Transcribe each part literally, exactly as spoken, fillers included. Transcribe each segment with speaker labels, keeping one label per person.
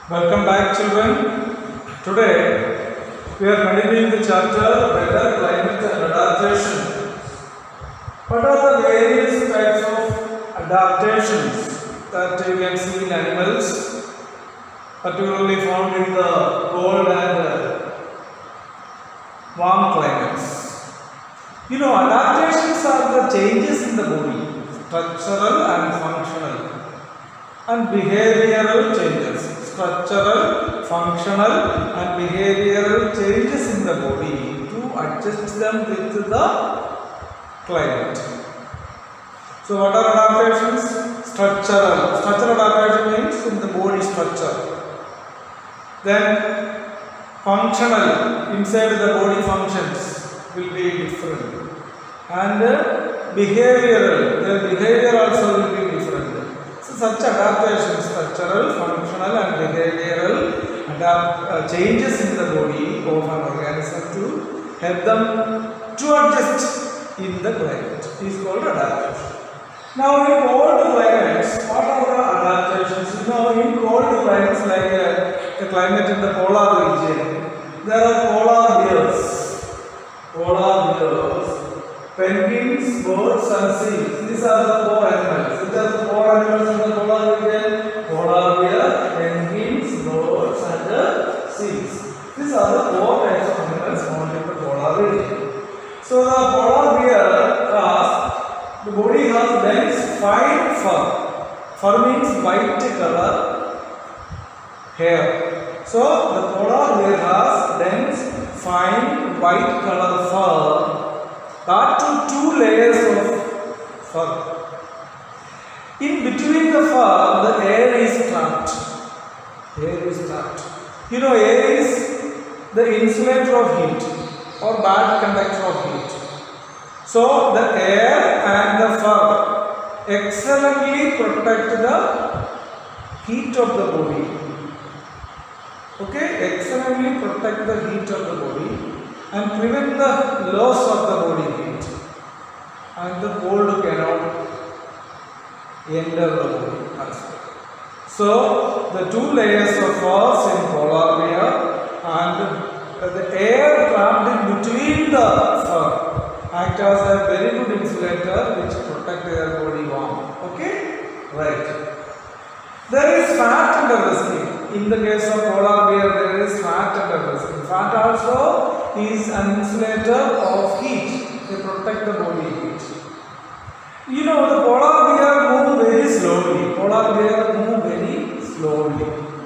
Speaker 1: Welcome back, children. Today we are continuing the chapter Weather, Climate and Adaptation. What are the various types of adaptations that you can see in animals, particularly found in the cold and uh, warm climates? You know, adaptations are the changes in the body, structural and functional, and behavioral changes. Structural, functional and behavioral changes in the body to adjust them with the climate. So what are adaptations? Structural. Structural adaptation means in the body structure. Then functional, inside the body functions will be different. And uh, behavioral, their behavior also will be different. So such adaptations, structural, functional and behavioral adapt, uh, changes in the body of an organism to help them to adjust in the climate is called adaptation. Now in cold climates, what are the adaptations? You know, in cold climates like uh, the climate in the polar region, there are polar bears, polar bears, penguins, birds and seals. These are the four animals. Which are the four animals in the polar region? Polar bear, penguins, birds and uh, seals. These are the four types of animals found in the polar region. So the polar bear has, the body has dense fine fur. Fur means white color hair. So the polar bear has dense fine white color fur. That to two layers of fur. In between the fur, the air is trapped. Air is trapped. You know, air is the insulator of heat or bad conductor of heat. So the air and the fur excellently protect the heat of the body. Okay, excellently protect the heat of the body and prevent the loss of the body heat, and the cold cannot enter the body as well. So the two layers of furs in polar bear and the air trapped in between the fur act as a very good insulator which protect their body warm. Okay, right. There is fat under the skin. In the case of polar bear, there is fat under the skin. Fat also is an insulator of heat. They protect the body heat. You know, the polar bear move very slowly. Polar bear move very slowly.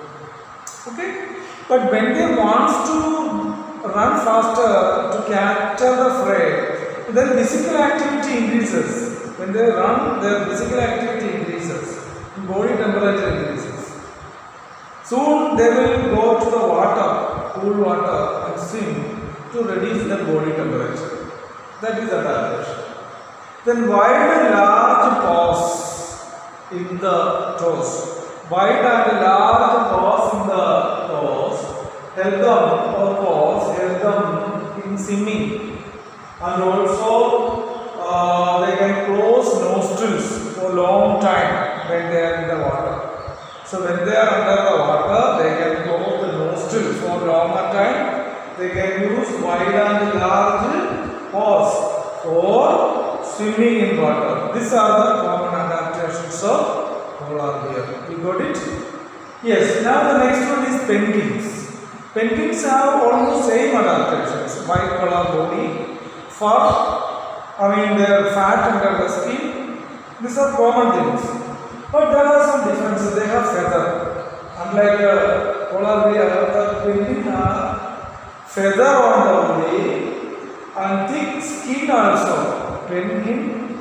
Speaker 1: Okay? But when they want to run faster to capture the prey, their physical activity increases. When they run, their physical activity increases. Body temperature increases. Soon they will go to the water, cool water and swim to reduce the body temperature. That is adaptation. Then wide and large paws in the toes. Wide and large paws in the toes help them or paws help them in swimming. And also uh, they can close nostrils for a long time when they are in the water. So when they are under the water, they can close the nostrils for a longer time. They can use wide and large paws for swimming in water. These are the common adaptations of polar bear. You got it? Yes. Now the next one is penguins. Penguins have almost same adaptations. White color body, fur. I mean they are fat under the skin. These are common things. But there are some differences. They have feather. Unlike uh, polar bear, the penguin have feather on the body and thick skin also. Penguin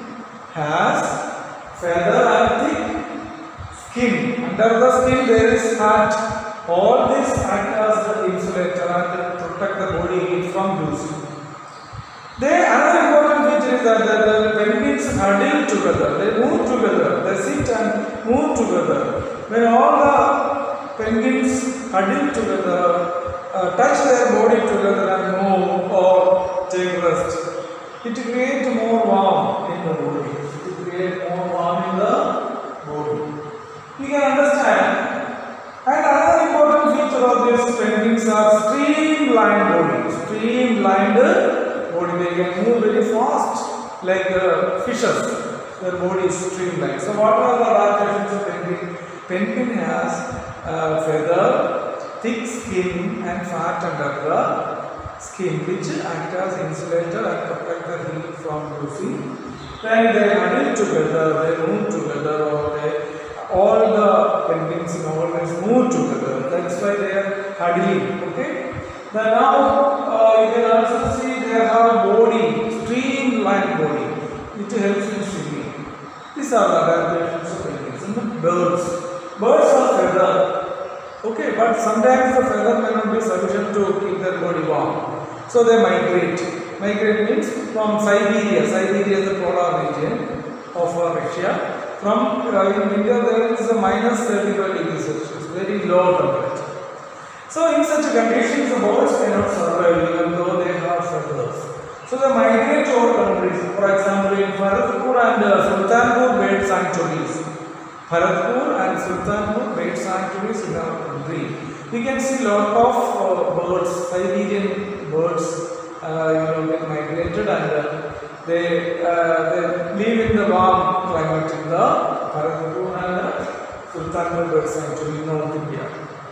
Speaker 1: has feather and thick skin. Under the skin there is fat. All this act as the insulator and protect the body heat from losing. They, another important feature is that the, the penguins huddle together, they move together, they sit and move together. When all the penguins huddle together, uh, touch their body together and move or take rest, it creates more warmth in the body. It creates more warmth in the body. You can understand. And another important like uh, fishes, their body is streamlined. So what are the adaptations of penguin? Penguin has uh, feather, thick skin and fat under the skin which act as insulator and protect the heat from losing. Then they huddle together, they move together, or they, all the penguins always move together. That's why they are huddling. Okay. Then now uh, you can also see they have a body, streamlined body, which helps in swimming. These are the adaptations of penguins. And the birds. Birds are feather. Okay, but sometimes the feather may not be sufficient to keep their body warm. So they migrate. Migrate means from Siberia. Siberia is the polar region of uh, Russia. From uh, in winter there is a minus thirty-five degrees Celsius, very low temperature. So in such conditions the birds cannot survive even though they have feathers. So they migrate over countries. For example, in Bharatpur and uh, Sultanpur bird sanctuaries. Bharatpur and Sultanpur bird sanctuaries in our country. We can see lot of uh, birds, Siberian birds. Uh, you know, get migrated and uh, they, uh, they live in the warm climate in the Bharatpur and uh, Sultanpur bird sanctuary in North India.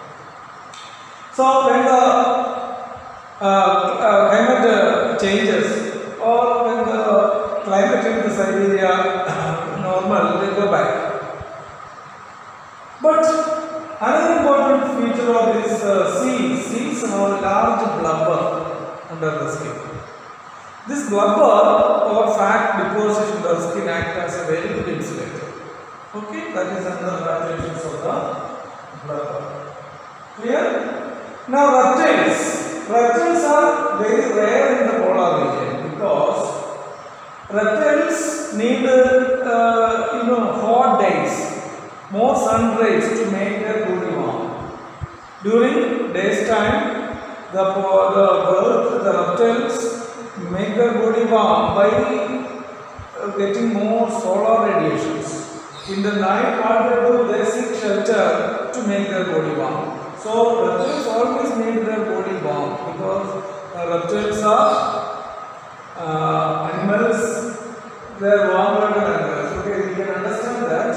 Speaker 1: So when the uh, uh, climate uh, changes or when the climate in the Siberia normal, they go back. But another important feature of this uh, seals, seals have a large blubber under the skin. This blubber or fat deposition under the skin acts as a very good insulator. Okay, that is another advantages of the blubber. Clear? Now reptiles. Reptiles are very rare in the polar region because reptiles need uh, you know hot days, more sun rays to make their body warm. During day's time, The, the bird, the reptiles make their body warm by uh, getting more solar radiations. In the night, what they do, they seek shelter to make their body warm. So reptiles always make their body warm because uh, reptiles are uh, animals, they are warm-blooded animals. Okay, we can understand that.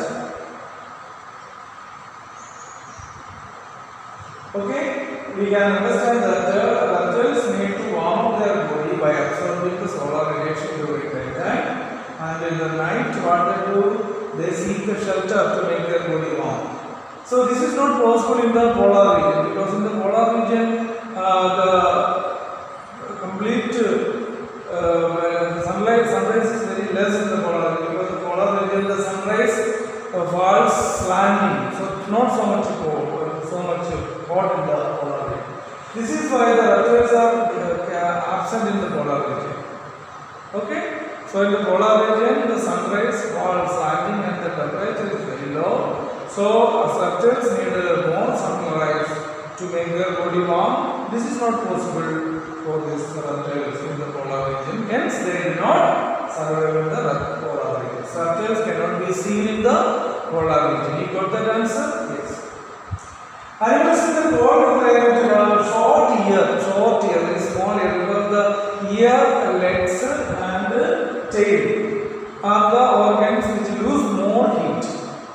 Speaker 1: Okay. We can understand that the reptiles need to warm their body by absorbing the solar radiation during daytime, and in the night what they do, they seek the shelter to make their body warm. So this is not possible in the polar region because in the polar region uh, the complete uh, sunlight sunrise is very less in the polar region because the polar region the sunrise uh, falls slanting, so not so much cold, so much hot in the polar region. This is why the reptiles are uh, absent in the polar region. Okay? So in the polar region, the sunrise falls slanting and the temperature is very low. So as reptiles need uh, more sunlight to make their body warm. This is not possible for these reptiles in the polar region. Hence, they do not survive in the polar region. So reptiles cannot be seen in the polar region. You got that answer? Yes. Animals in the cold climate have short ear, short ear, very small ear, because the ear, legs and tail are the organs which lose more heat.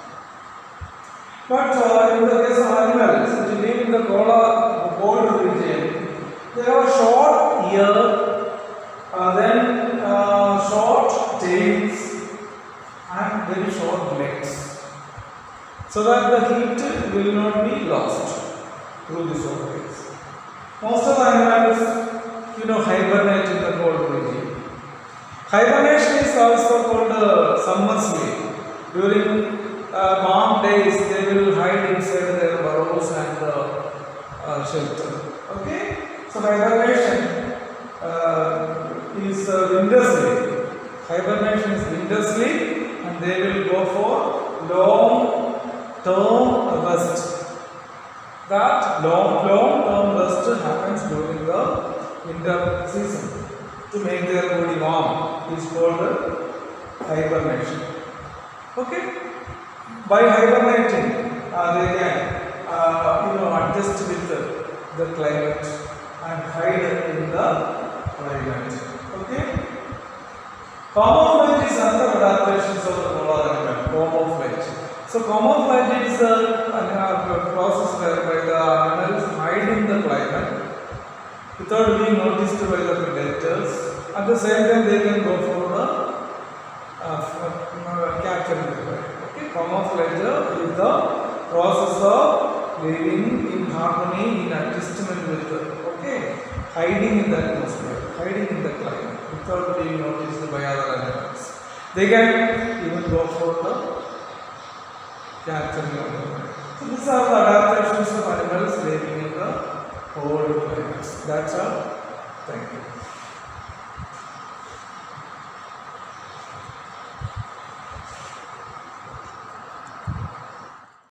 Speaker 1: But uh, in the case of animals which live in the cold, cold region, they have short ear, uh, then uh, short tails and very short legs, so that the heat will not be lost through this organs. Most of the animals, you know, hibernate in the cold region. Hibernation is also called uh, summer sleep. During uh, warm days, they will hide inside their burrows and uh, uh, shelter. Okay? So hibernation uh, is uh, winter sleep. Hibernation is winter sleep, and they will go for long term rest. That long, long term rest happens during the winter season to make their body warm. It is called hibernation. Okay? By hibernating, uh, they can uh, you know adjust with the, the climate and hide in the climate. Okay? Camouflage is another adaptations of the polar animal. Camouflage. So camouflage is a, a process whereby the animals hide in the climate without being noticed by the predators. At the same time, they can go for the uh, uh, capturing the prey. Okay, camouflage is the process of living in harmony, in adjustment with the, okay, hiding in the atmosphere, hiding in the climate without being noticed by other animals. They can even go for the capturing of the prey. So these are the adaptations of animals living in the cold climates. That's all. Thank you.